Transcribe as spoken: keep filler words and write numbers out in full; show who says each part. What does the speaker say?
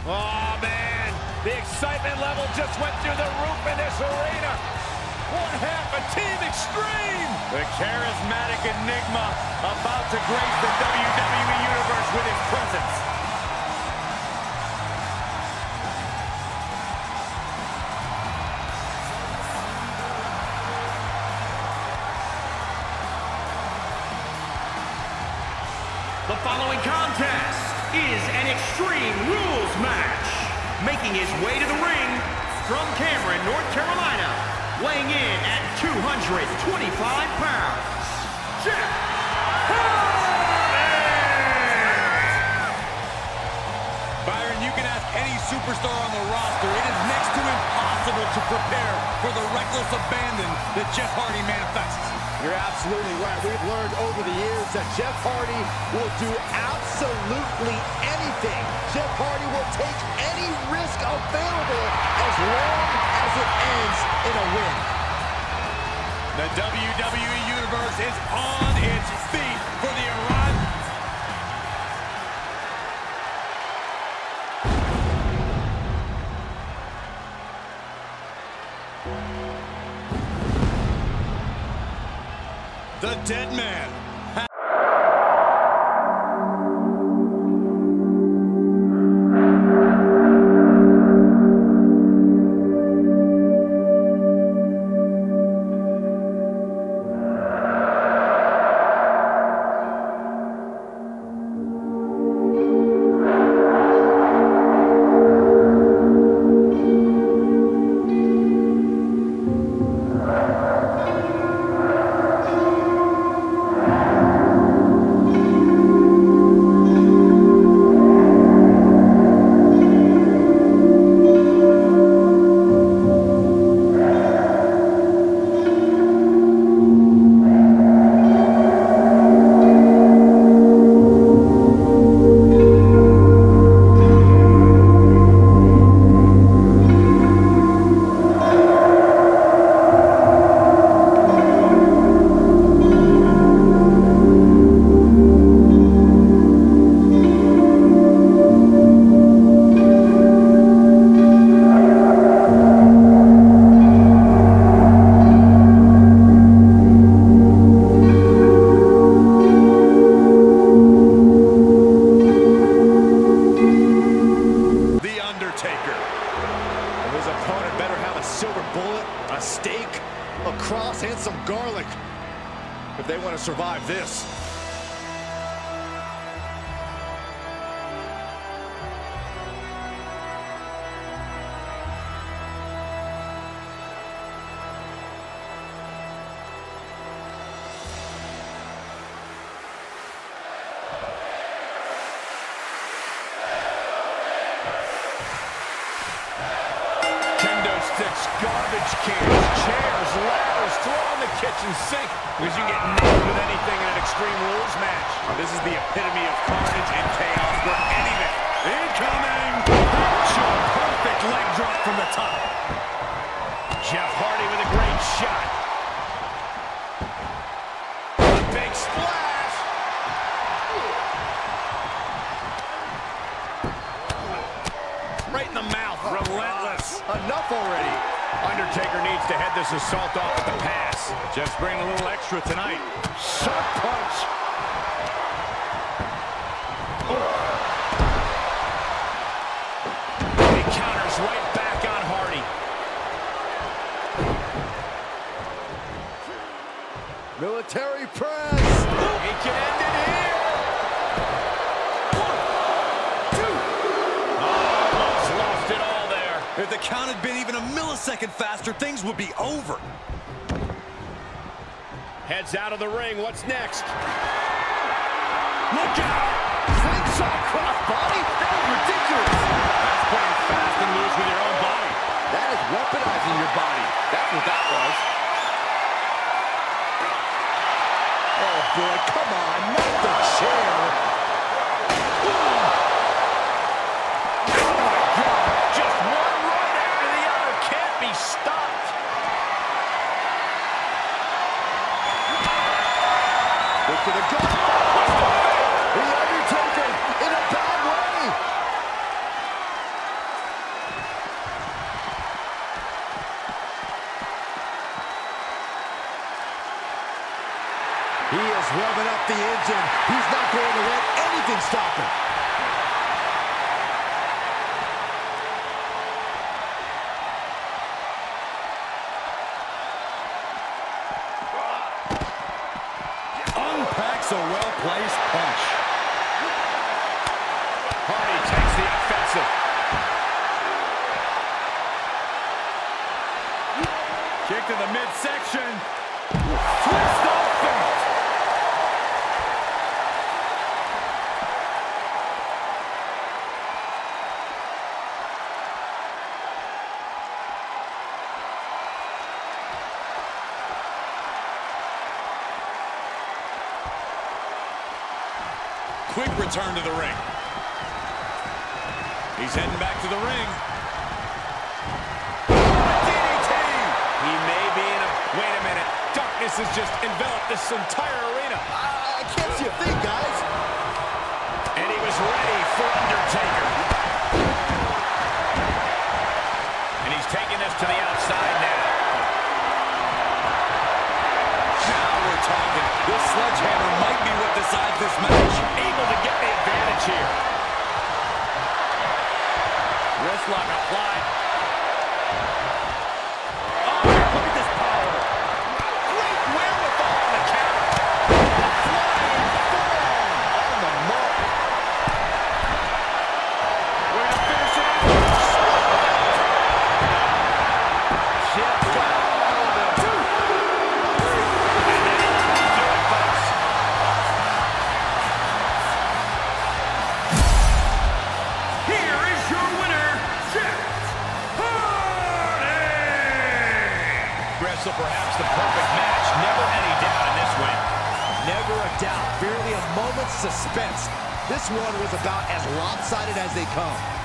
Speaker 1: Oh, man. The excitement level just went through the roof in this arena. One half of Team Extreme. The charismatic enigma about to grace the W W E Universe with his presence.
Speaker 2: The following contest is an Extreme Rules match. Making his way to the ring from Cameron, North Carolina, weighing in at two hundred twenty-five pounds, Jeff Hardy!
Speaker 1: Byron, you can ask any superstar on the roster. It is next to impossible to prepare for the reckless abandon that Jeff Hardy manifests.
Speaker 3: You're absolutely right. We've learned over the years that Jeff Hardy will do absolutely anything. Jeff Hardy will take any risk available as long as it ends in a win.
Speaker 1: The W W E Universe is on its feet for the arrival. The Dead Man. And some garlic if they want to survive this. Kendo sticks, garbage cans, chairs, ladders, throw in the kitchen sink. Because you get nailed with anything in an Extreme Rules match. This is the epitome of carnage and chaos where anything. Incoming! Perfect leg drop from the top. Jeff Hardy with a great shot. A big splash! Right in the mouth, relentless. Enough already. Undertaker needs to head this assault off at the pass. Jeff's bringing a little extra tonight. Sharp punch. Oh. He counters right back on Hardy. Military press. He can end it here. One, two. Oh, almost lost it all there. If the count had been even a millisecond faster, things would be over. Heads out of the ring. What's next? Look out! Slingshot crossbody? That was ridiculous. That's playing fast and loose with your own body. That is weaponizing your body. That's what that was. Oh, boy, come on. Not the chair. Ooh. Oh, my God. Just one right after the other. Can't be stopped. Look to the gun. The Undertaker in a bad way.
Speaker 3: can stop him.
Speaker 4: Unpacks a well-placed punch.
Speaker 1: Hardy takes the offensive.
Speaker 4: Kick to the midsection. Twist of fate. Quick return to the ring. He's heading back to the ring. D D T!
Speaker 1: He may be in a... Wait a minute. Darkness has just enveloped this entire arena.
Speaker 3: I, I can't see a thing, guys.
Speaker 1: And he was ready for Undertaker. And he's taking this to the outside now.
Speaker 4: Now we're talking. This sledgehammer might be what decides this match.
Speaker 1: Able to get the advantage here. Wrist lock applied.
Speaker 4: Oh, look at this power.
Speaker 1: Great wherewithal on the counter.
Speaker 3: Flying forearm on the mark.
Speaker 1: Way to finish it. Shit. Two. And that'll do it, folks.
Speaker 2: Here is your winner, Jeff Hardy!
Speaker 1: Wrestle perhaps the perfect match. Never any doubt in this win.
Speaker 3: Never a doubt. Barely a moment's suspense. This one was about as lopsided as they come.